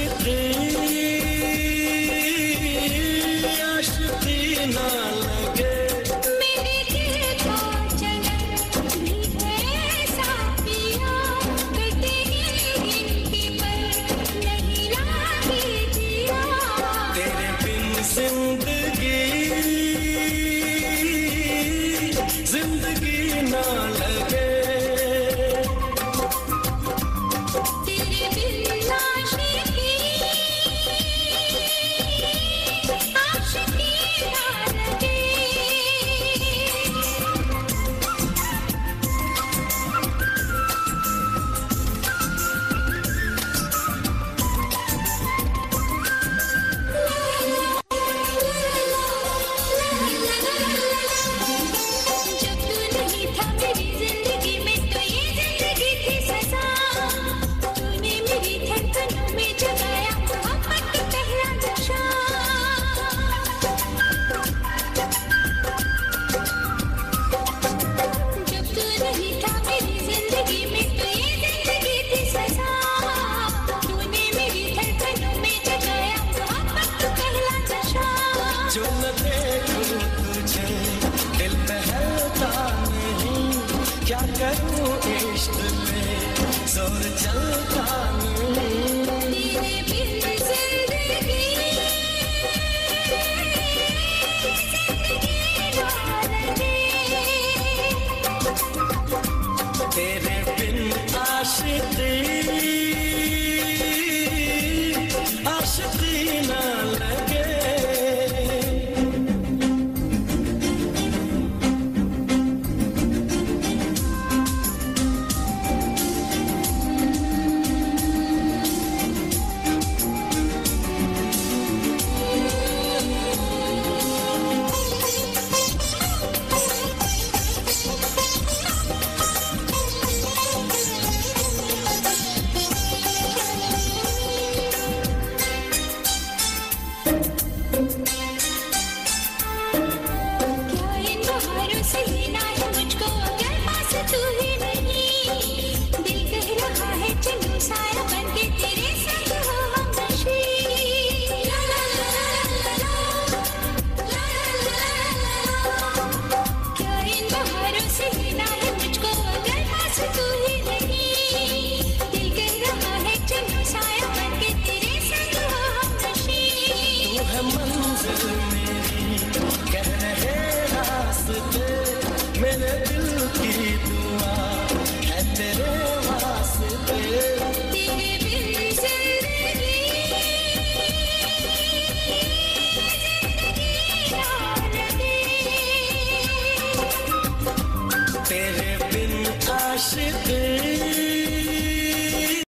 आशिकी आशिकी ना लगे मेरे दिल का चलन भी ऐसा पिया कटे गिनती पर नहीं लागे जिया तेरे बिन जिंदगी ना लगे तेरे बिन आशिकी आशिकी ना लगे जब तू नहीं था मेरी जिंदगी में तो ये जिंदगी थी सजा तूने मेरी धड़कनों में जगाया मोहब्बत का पहला नशा जब तू नहीं था मेरी जिंदगी में तो ये जिंदगी थी सजा तूने मेरी धड़कनों में जगाया मोहब्बत का पहला नशा जो न देखूं तुझे दिल बहलता नहीं क्या करूं इश्क में जोर चलता नहीं तेरे बिन जिंदगी ना लगे तेरे बिन आशिकी आशिकी